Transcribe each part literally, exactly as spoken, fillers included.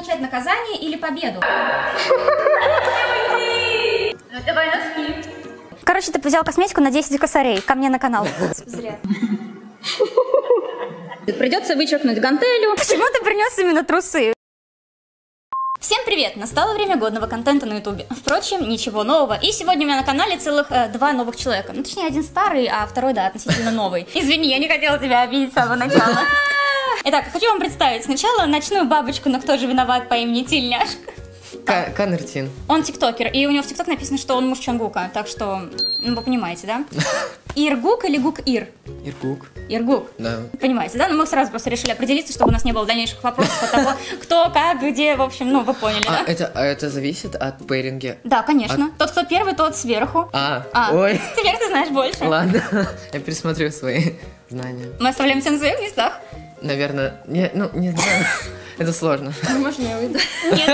получать наказание или победу. Давай носки. Короче, ты взял косметику на десять косарей. Ко мне на канал. Зря. Придется вычеркнуть гантелью. Почему ты принес именно трусы? Всем привет! Настало время годного контента на ютубе. Впрочем, ничего нового. И сегодня у меня на канале целых э, два новых человека. Ну, точнее, один старый, а второй, да, относительно новый. Извини, я не хотела тебя обидеть с самого начала. Итак, хочу вам представить сначала ночную бабочку, но кто же виноват, по имени Тильняшка. Канертин. Он тиктокер, и у него в тикток написано, что он муж Чонгука, так что, ну, вы понимаете, да? Иргук или Гук-Ир? Иргук. Иргук? Да. Понимаете, да? Но мы сразу просто решили определиться, чтобы у нас не было дальнейших вопросов от того, кто, как, где, в общем, ну, вы поняли, а, да? Это, а это зависит от пейринга? Да, конечно. От... Тот, кто первый, тот сверху. А, а, ой. Теперь ты знаешь больше. Ладно, я пересмотрю свои знания. Мы оставляем все на своих местах. Наверное, не, ну, не знаю. Это сложно. Можно я уйду? Нет,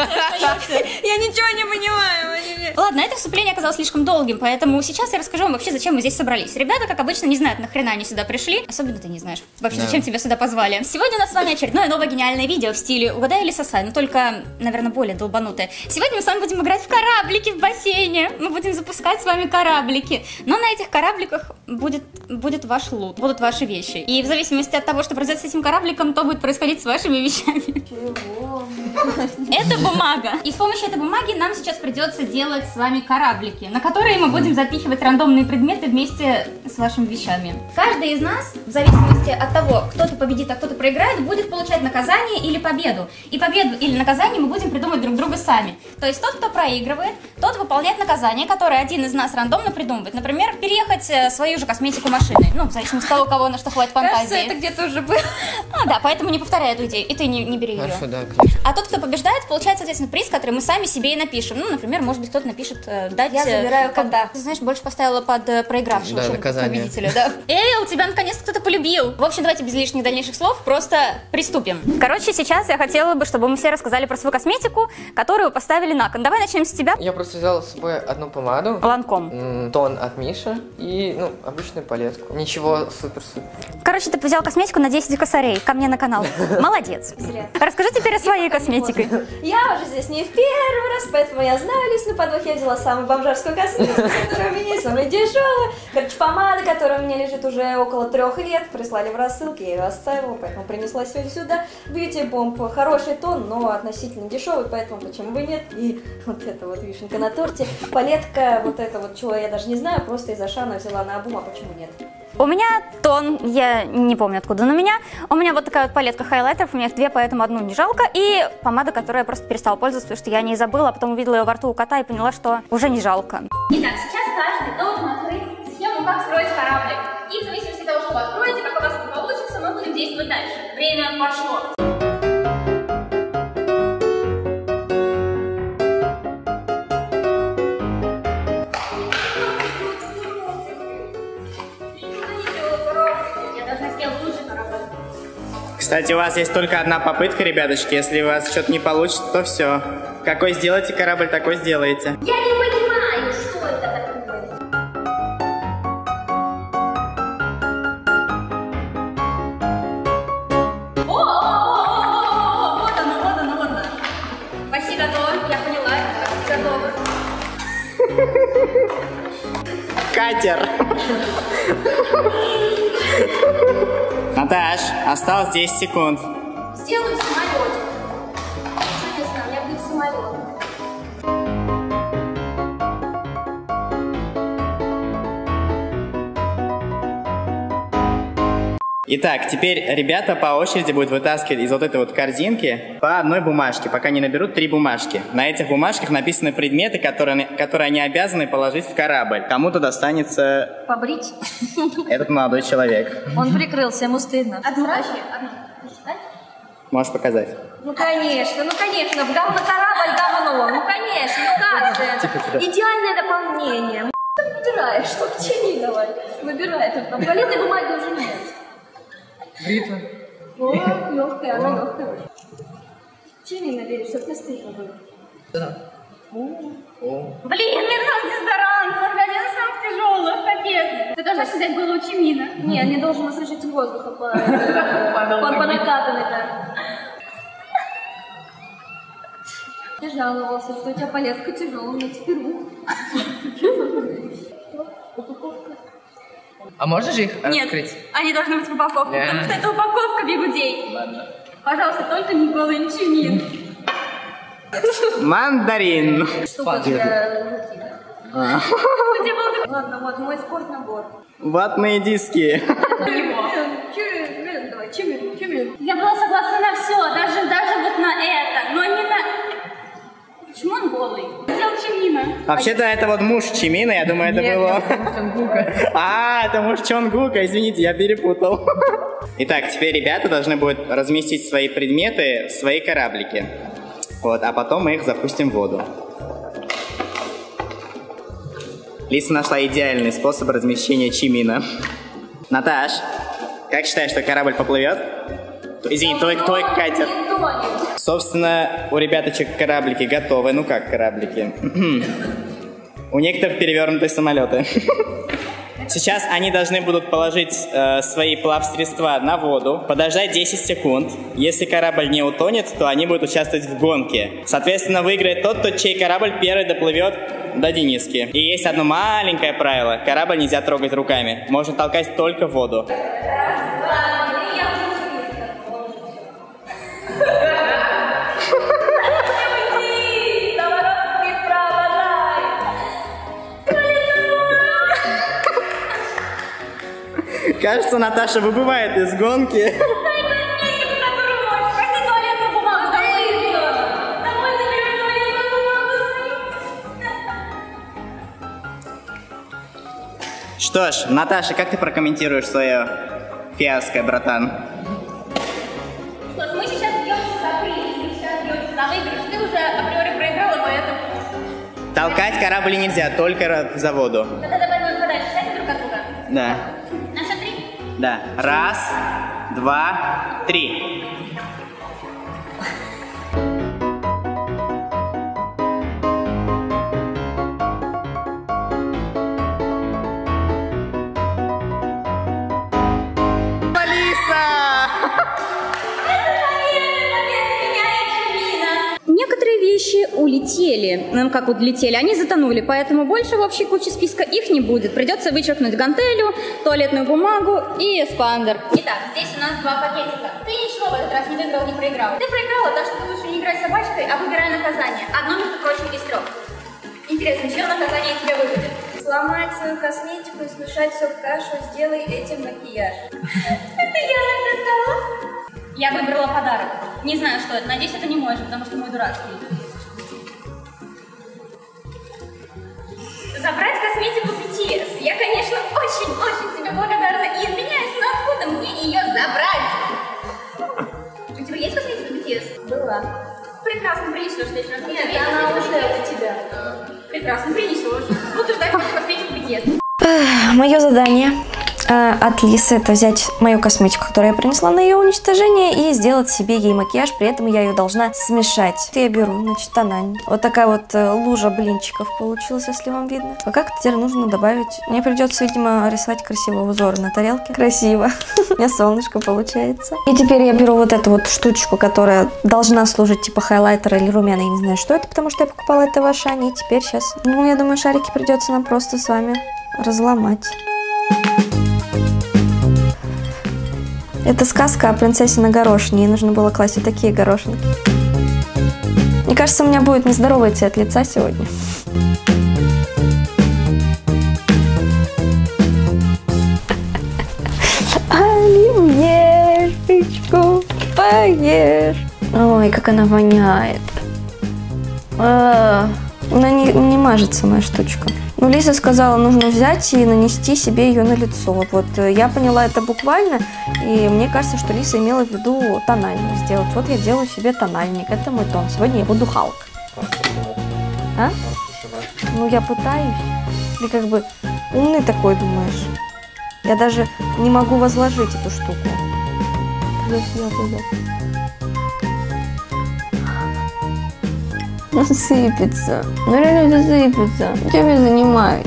я ничего не понимаю. Ладно, это вступление оказалось слишком долгим, поэтому сейчас я расскажу вам вообще, зачем мы здесь собрались. Ребята, как обычно, не знают, нахрена они сюда пришли. Особенно ты не знаешь вообще, зачем тебя сюда позвали. Сегодня у нас с вами очередное новое гениальное видео в стиле «Угадай или сосай», но только, наверное, более долбанутое. Сегодня мы с вами будем играть в кораблики в бассейне. Мы будем запускать с вами кораблики. Но на этих корабликах будет, будет ваш лут, будут ваши вещи. И в зависимости от того, что произойдет с этим корабликом, то будет происходить с вашими вещами. Чего? Это бумага. И с помощью этой бумаги нам сейчас придется делать с вами кораблики, на которые мы будем запихивать рандомные предметы вместе с вашими вещами. Каждый из нас, в зависимости от того, кто-то победит, а кто-то проиграет, будет получать наказание или победу. И победу или наказание мы будем придумать друг друга сами. То есть тот, кто проигрывает, тот выполняет наказание, которое один из нас рандомно придумывает. Например, переехать свою же косметику машиной. Ну, в зависимости от того, у кого на что хватит фантазии. Кажется, это где-то уже было. А, да, поэтому не повторяй эту идею. И ты не, не бери ее. Хорошо, да, конечно. А тот, кто побеждает, получает, соответственно, приз, который мы сами себе и напишем. Ну, например, может быть, кто-то напишет э, дать... Я забираю кота. Ты знаешь, больше поставила под э, проигравшего, да, чем наказание. Победителя, да. Эйл, тебя наконец-то кто-то полюбил. В общем, давайте без лишних дальнейших слов просто приступим. Короче, сейчас я хотела бы, чтобы мы все рассказали про свою косметику, которую поставили на кон. Давай начнем с тебя. Я просто взял с собой одну помаду. Ланком. Тон от Миши и, ну, обычную палетку. Ничего супер-супер. Короче, ты взял косметику на десять косарей. Ко мне на канал. Молодец. Зря. Расскажи теперь о своей косметике. Я уже здесь не в первый раз, поэтому я знаю лишь на подвох. Я взяла самую бомжарскую косметику, которая у меня есть, самая дешевая. Короче, помада, которая у меня лежит уже около трех лет. Прислали в рассылке, я ее оставила, поэтому принесла сегодня сюда. Beauty Bomb хороший тон, но относительно дешевый, поэтому почему бы нет. И вот это вот вишенка на торте. Палетка, вот это вот, чего я даже не знаю, просто из Ашана взяла на обум, а почему нет? У меня тон, я не помню откуда, но у меня, у меня вот такая вот палетка хайлайтеров, у меня их две, поэтому одну не жалко, и помада, которую я просто перестала пользоваться, потому что я не забыла, а потом увидела ее во рту у кота и поняла, что уже не жалко. Итак, сейчас каждый должен открыть схему, как строить кораблик, и в зависимости от того, что вы откроете, как у вас это получится, мы будем действовать дальше. Время пошло. Кстати, у вас есть только одна попытка, ребяточки. Если у вас что-то не получится, то все. Какой сделаете корабль, такой сделаете. Я не понимаю, что это такое. О-о-о-о-о-о-о! Вот оно, вот оно, вот оно. Почти готово, я поняла, почти готово. Катер. Наташ, осталось десять секунд. Сделаю самолетик. Что я знаю, у меня будет самолет. Итак, теперь ребята по очереди будут вытаскивать из вот этой вот корзинки по одной бумажке, пока не наберут три бумажки. На этих бумажках написаны предметы, которые, которые они обязаны положить в корабль. Кому-то достанется... Побрить? Этот молодой человек. Он прикрылся, ему стыдно. Отсрачивай. Можешь показать. Ну конечно, ну конечно, в говно корабль говно, ну конечно, ну как же. Идеальное дополнение. Ты выбираешь, что тяни давай. Выбирай, тут там туалетной бумаги уже нет. Бритва. О, легкая, она легкая. Чили набери, чтобы не стыдно было. Да. О. О. Блин, мне сам дезодорант, он один из самых тяжелых, капец. Ты должна взять было учимина. Не, не должен освежитель воздуха по накатанной, да. Ты жаловался, что у тебя палетка тяжелая, но теперь ух. А можно же их Нет, открыть? они должны быть в упаковке, потому что это упаковка бигудей. Ладно. Пожалуйста, только не голый чимин. Мандарин. Штука для руки, да? Ладно, вот мой спортнабор. Ватные диски. Чимин, давай, чимин, чимин. Я была согласна на все, даже, даже вот на это, но не на... Почему он голый? Взял Чимина. Вообще-то это вот муж Чимина, я думаю, это было... А, это муж Чонгука, извините, я перепутал. Итак, теперь ребята должны будут разместить свои предметы в свои кораблики. Вот, а потом мы их запустим в воду. Лиса нашла идеальный способ размещения Чимина. Наташ, как считаешь, что корабль поплывет? Извини, твой, твой катер. Собственно, у ребяточек кораблики готовы. Ну как кораблики? У некоторых перевернутые самолеты. Сейчас они должны будут положить э, свои плавсредства на воду, подождать десять секунд. Если корабль не утонет, то они будут участвовать в гонке. Соответственно, выиграет тот, тот, чей корабль первый доплывет до Дениски. И есть одно маленькое правило. Корабль нельзя трогать руками. Можно толкать только в воду. Кажется, Наташа выбывает из гонки. Что ж, Наташа, как ты прокомментируешь свое фиаско, братан? Вот мы сейчас бьемся за приз, мы сейчас бьемся за выигрыш. Ты уже априори проиграла, поэтому... Толкать корабли нельзя, только за воду. Тогда давай мы подальше сядем друг от друга. Да. На счет три. Да. Раз, два, три. Некоторые вещи улетели, ну как вот летели, они затонули, поэтому больше в общей куче списка их не будет. Придется вычеркнуть гантелю, туалетную бумагу и эспандер. Итак, здесь у нас два пакетика. Ты ничего в этот раз не выиграл, не проиграл. Ты проиграла, так что ты лучше не играй с собачкой, а выбирай наказание. Одно, между прочим, из трех. Интересно, чье наказание тебе выберет? Сломать свою косметику и смешать все в кашу, сделай этим макияж. Это я написала. Я выбрала подарок. Не знаю, что это. Надеюсь, это не мой же, потому что мой дурацкий. Забрать косметику би ти эс. Я, конечно, очень-очень тебе благодарна и извиняюсь, но откуда мне ее забрать? У тебя есть косметика би ти эс? Была. Прекрасно, принесешь вечером. Нет, она уже у тебя. Прекрасно, принесешь. Буду ждать косметику би ти эс. Мое задание э, от Лисы — это взять мою косметику, которую я принесла на ее уничтожение, и сделать себе ей макияж. При этом я ее должна смешать. Я беру, значит, тональник. Вот такая вот э, лужа блинчиков получилась, если вам видно. А как теперь нужно добавить? Мне придется, видимо, рисовать красивый узор на тарелке. Красиво. У меня солнышко получается. И теперь я беру вот эту вот штучку, которая должна служить типа хайлайтера или румяна. Я не знаю, что это, потому что я покупала это в Ашане. И теперь сейчас, ну, я думаю, шарики придется нам просто с вами разломать. Это сказка о принцессе на горошине. Ей нужно было класть вот такие горошинки. Мне кажется, у меня будет нездоровый цвет лица сегодня. Оливьешечку поешь. Ой, как она воняет. А, она не, не мажется, моя штучка. Ну, Лиса сказала, нужно взять и нанести себе ее на лицо. Вот я поняла это буквально, и мне кажется, что Лиса имела в виду тональник сделать. Вот я делаю себе тональник, это мой тон. Сегодня я буду Халк. А? Ну, я пытаюсь. Ты как бы умный такой, думаешь? Я даже не могу возложить эту штуку. Ну, сыпется. Ну, реально сыпется. Чем я занимаюсь?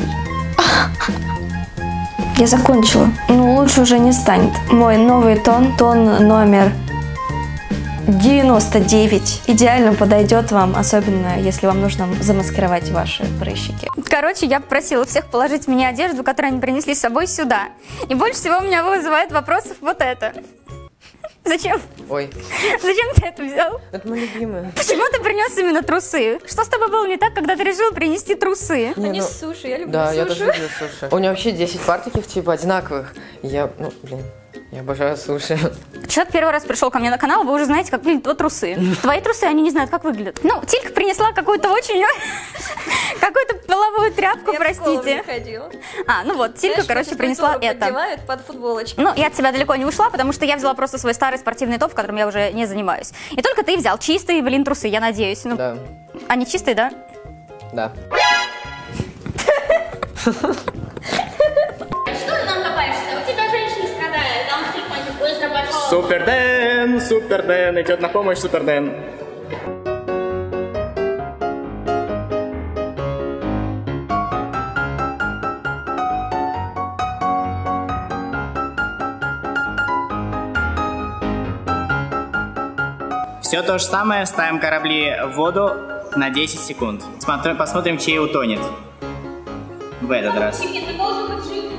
Я закончила. Ну, лучше уже не станет. Мой новый тон, тон номер девяносто девять. Идеально подойдет вам, особенно если вам нужно замаскировать ваши прыщики. Короче, я попросила всех положить мне одежду, которую они принесли с собой сюда. И больше всего у меня вызывает вопросов вот это. Зачем? Ой. Зачем ты это взял? Это мои любимые. Почему ты принес именно трусы? Что с тобой было не так, когда ты решил принести трусы? Не, Они ну, с суши, я люблю Да, суши. я тоже люблю суши. У меня вообще десять пар таких, типа, одинаковых. Я, ну, блин, я обожаю суши. Человек первый раз пришел ко мне на канал, вы уже знаете, как выглядят вот трусы. Твои трусы, они не знают, как выглядят. Ну, Тилька принесла какую-то очень... какую-то половую тряпку, Я в школу простите. не ходила. А, ну вот, Тилька, Знаешь, короче, вот принесла физкультуру это. поддевают под футболочки. Ну, я от тебя далеко не ушла, потому что я взяла просто свой старый спортивный топ, в котором я уже не занимаюсь. И только ты взял чистые, блин, трусы, я надеюсь. Ну, Да, они чистые, да? да. Что ты там копаешься? У тебя женщина страдает, там в телефоне быстро пошел. Супер Дэн, Супер Дэн, идет на помощь Супер Дэн. Все то же самое, ставим корабли в воду на десять секунд. Смотри, посмотрим, чей утонет. В этот раз. Ты должен быть жив.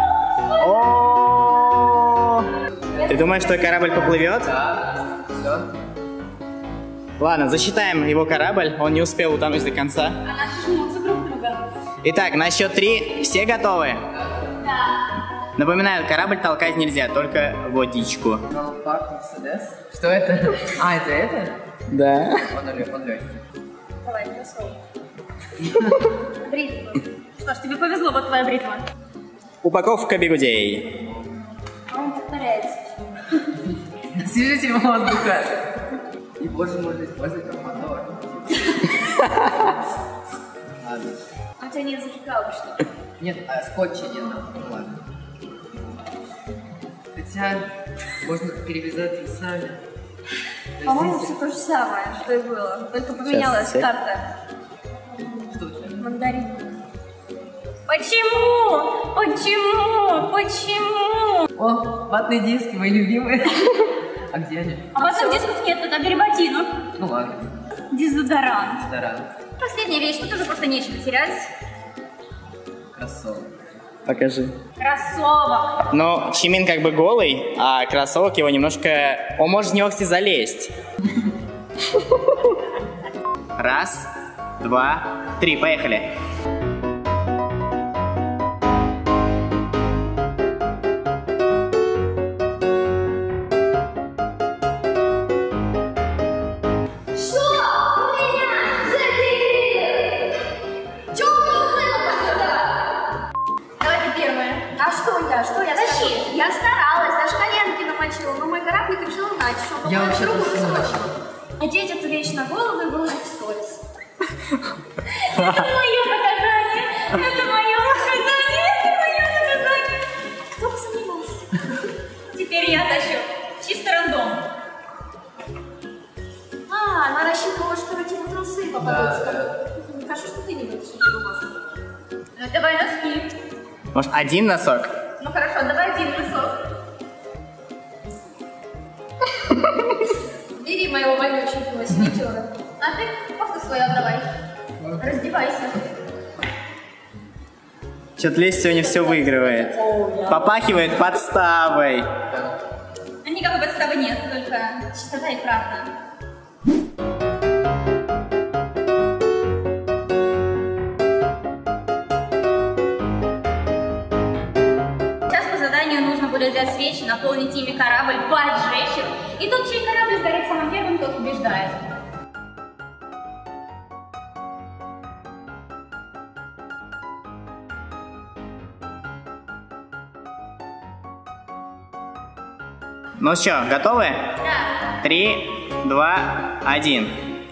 О! Ты думаешь, что корабль поплывет? Да, все. Ладно, засчитаем его корабль, он не успел утонуть до конца. А наши жмутся друг друга. Итак, на счет три все готовы? Да. Напоминаю, корабль толкать нельзя, только водичку. Что это? А, это это? Да. Он легкий. Давай, красово. Бритва. Что ж, тебе повезло, вот твоя бритва. Упаковка бигудей. А он повторяется. Освежитель воздуха. И больше можно использовать как мотор. Ладно. А у тебя нет зажигалки, что ли? Нет, а скотча нет. Ну ладно. Хотя можно перевязать и сами. По-моему, все то же самое, что и было. Только поменялась Сейчас, карта. Что у тебя? Мандарин. Почему? Почему? Почему? О, ватные диски, мои любимые. А где они? А потом дисков нет, тогда бери ботинок. Ну ладно. Дезодорант. Здорово. Последняя вещь, тут уже просто нечего терять. Кроссовок. Покажи. Кроссовок. Но Чимин как бы голый, а кроссовок его немножко... Он может в него, кстати, залезть. Раз, два, три, поехали. Что я Тащи. Я старалась, даже коленки намочила, но мой кораблик решил иначе, что он Я попадает в вообще-то руку и всё скотчем. Надеть эту вещь на голову и выложить в сторис. Это мое наказание. Это мое наказание. Это мое наказание. Кто бы сомневался? Теперь я тащу. Чисто рандом. А, она рассчитывала, что эти вот трусы попадутся. Да, да. Мне кажется, что ты не вытащишь рубашку. Ну, давай носки. Может, один носок? Ну хорошо, давай один носок. Бери моего вонючего свитера. А ты кофту свою отдавай. Раздевайся. Что-то Лесь сегодня все выигрывает. Попахивает подставой. А никакой подставы нет, только чистота и правда. Взять свечи, наполнить ими корабль, поджечь их. И тот, чей корабль сгорит самым первым, тот побеждает. Ну что, готовы? Да. Три, два, один.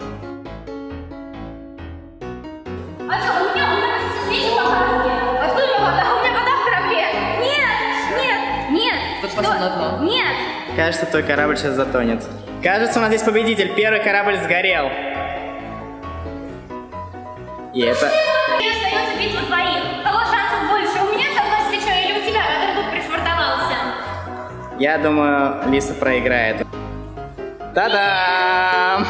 А что, у меня, у меня кажется, свечи показывают. Откуда у меня вода? У меня вода в корабле. Нет, нет, нет. Тут пошел на дно. Нет. Кажется, твой корабль сейчас затонет. Кажется, у нас здесь победитель. Первый корабль сгорел. И это... И остается битва двоих. Кого шансов больше? У меня с одной свечой или у тебя, который тут пришвартовался? Я думаю, Лиса проиграет. Та-дам!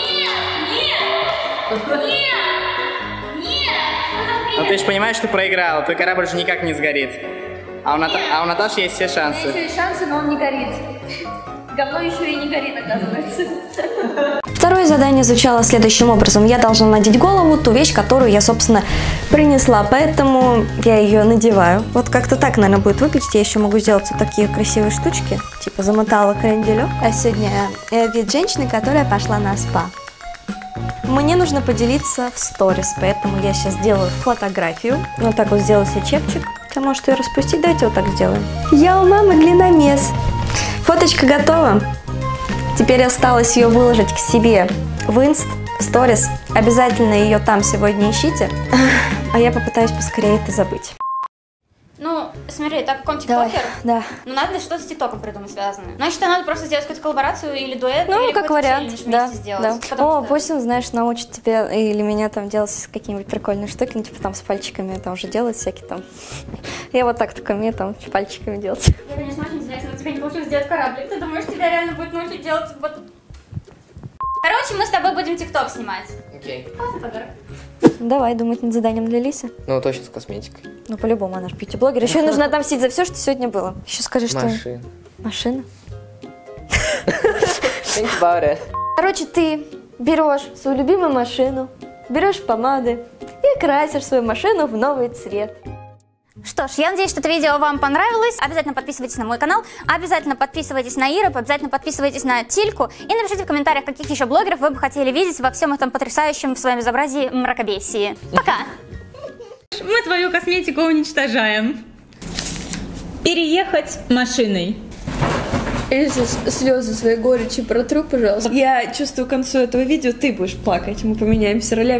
Ну ты же понимаешь, что проиграла, твой корабль же никак не сгорит. А у, Ната... а у Наташи есть все шансы. У меня есть шансы, но он не горит. Говно еще и не горит, оказывается. Второе задание звучало следующим образом. Я должна надеть голову, ту вещь, которую я, собственно, принесла. Поэтому я ее надеваю. Вот как-то так, наверное, будет выглядеть. Я еще могу сделать вот такие красивые штучки. Типа замотала кренделек. А сегодня я вид женщины, которая пошла на спа. Мне нужно поделиться в сторис, поэтому я сейчас сделаю фотографию. Вот так вот сделаю себе чепчик. Ты можешь ее распустить, давайте вот так сделаем. Я у мамы глиномес. Фоточка готова. Теперь осталось ее выложить к себе в инст, в сторис. Обязательно ее там сегодня ищите. А я попытаюсь поскорее это забыть. Ну, смотри, так как он Давай, тиктокер, да. ну надо что-то с тиктоком придумать связанное. Значит, надо просто сделать какую-то коллаборацию или дуэт, Ну, или как вариант, челлендж да, вместе сделать. да. Потому О, что- пусть он, знаешь, научит тебя или меня там делать какие-нибудь прикольные штуки, ну, типа там с пальчиками там уже делать всякие там. Я вот так только умею там с пальчиками делать. Я, конечно, очень извиняюсь, но тебе не получилось сделать кораблик. Ты думаешь, тебя реально будет научить делать вот... Короче, мы с тобой будем тикток снимать. Окей. Классный подарок. Давай думать над заданием для Лисы. Ну, точно с косметикой. Ну, по-любому, она же бьюти-блогер. Еще нужно отомстить за все, что сегодня было. Еще скажи, что... Машина. Машина? Think about it. Короче, ты берешь свою любимую машину, берешь помады и красишь свою машину в новый цвет. Что ж, я надеюсь, что это видео вам понравилось. Обязательно подписывайтесь на мой канал, обязательно подписывайтесь на Иру, обязательно подписывайтесь на Тильку и напишите в комментариях, каких еще блогеров вы бы хотели видеть во всем этом потрясающем в своем безобразии мракобесии. Пока! Мы твою косметику уничтожаем. Переехать машиной. Эльза, слезы своей горечи протру, пожалуйста. Я чувствую, к концу этого видео ты будешь плакать. Мы поменяемся ролями.